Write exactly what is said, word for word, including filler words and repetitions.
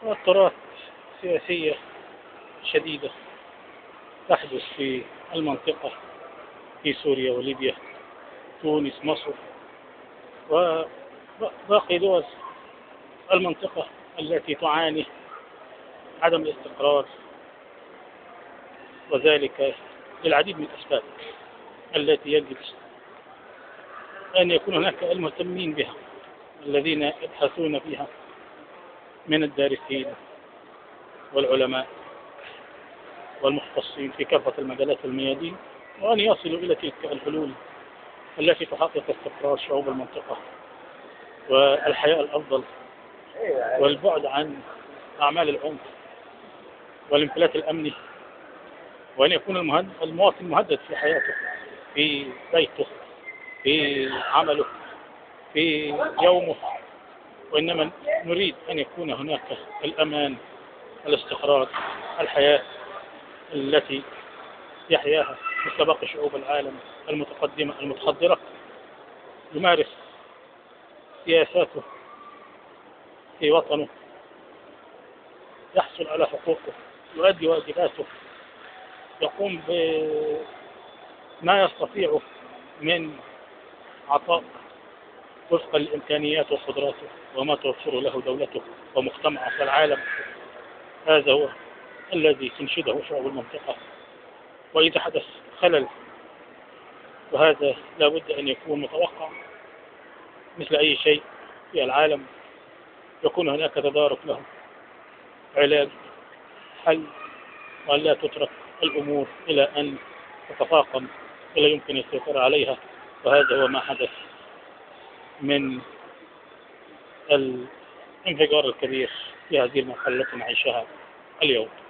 توترات سياسية شديدة تحدث في المنطقة، في سوريا وليبيا، تونس، مصر، وباقي دول المنطقة التي تعاني عدم الاستقرار، وذلك للعديد من الأسباب التي يجب أن يكون هناك المهتمين بها الذين يبحثون فيها من الدارسين والعلماء والمختصين في كافة المجالات والميادين، وأن يصلوا إلى تلك الحلول التي تحقق استقرار شعوب المنطقة والحياة الأفضل والبعد عن أعمال العنف والانفلات الأمني، وأن يكون المواطن مهدد في حياته، في بيته، في عمله، في يومه، وإنما نريد أن يكون هناك الأمان، الاستقرار، الحياة التي يحياها مثل باقي شعوب العالم المتقدمة المتحضرة، يمارس سياساته في وطنه، يحصل على حقوقه، يؤدي واجباته، يقوم بما يستطيع من عطاء وفق الإمكانيات وقدراته وما توفر له دولته ومجتمعه في العالم. هذا هو الذي تنشده شعوب المنطقة. وإذا حدث خلل، وهذا لا بد أن يكون متوقع مثل أي شيء في العالم، يكون هناك تدارك له، علاج، حل، وأن لا تترك الأمور إلى أن تتفاقم ولا يمكن السيطرة عليها. وهذا هو ما حدث من الانفجار الكبير في هذه المرحلة التي نعيشها اليوم.